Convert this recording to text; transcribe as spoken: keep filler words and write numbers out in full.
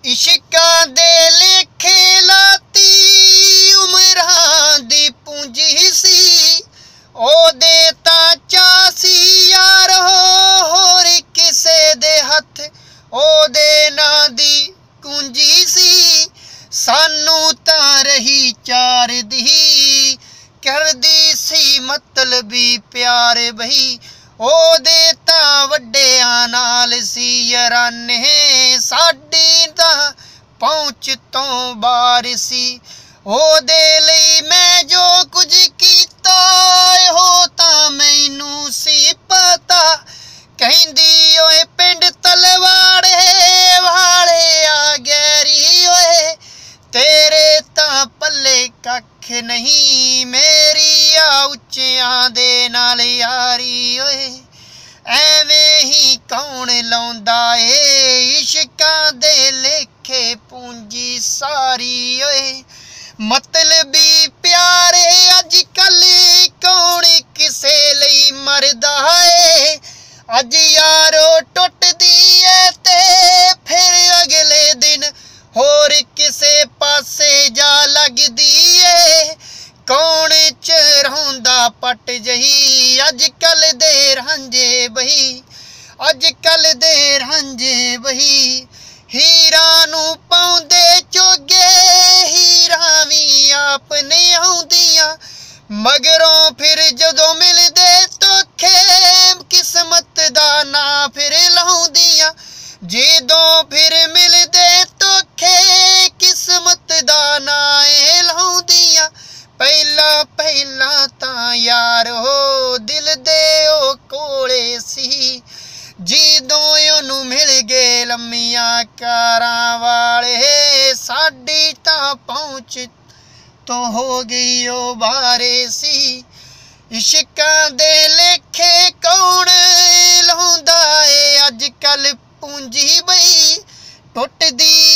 इश्कां दे लेखे लाती उमरां दी पूंजी सी ओदे तां चासी यार होर किसे दे हथ ओदे नां दी कुंजी सी सानू तां रही चार दी करदी सी मतलबी प्यार बही ओदे तां वड्डियां नाल सी याराने साडी तां पहुंच तो बाहर सी ओदे लई मैं जो कुछ कीता हो तां मैनू सी पता कहंदी ओए पिंड तलवाड़े वाले आ गैरी ओए तेरे तां पल्ले कख नहीं मेरी आ उच्चियां दे नाल यारी ओए एवें ही कौन लाउंदा ए इश्कां दे लेखे पूंजी सारी ओए मतलबी प्यारे अजकल कौन किसे लई मरदा है अज यारो टुटदी है ते फिर अगले दिन होर किसे पासे जा लगदी है कौन चरौंदा पट जही अजकल दे रांझे बही अजकल दे रांझे बही हीरा नू पाउंदे चोगे हीरा भी आप नहीं आउंदियां मगरों फिर जदों मिलदे धोखे किस्मत दा ना फिर लाउंदियां जदों फिर मिलदे धोखे किस्मत दा ना ए लाउंदियां पहला पहला तां यार हो दिल दे ओ कोले सी जदों ओनू मिल गए लम्मियां कारां वाले साडी तां पहुंच तो हो गई ओ बारे सी इश्कां दे लेखे कौन लाउंदा ए अजकल पूंजी बई टुटदी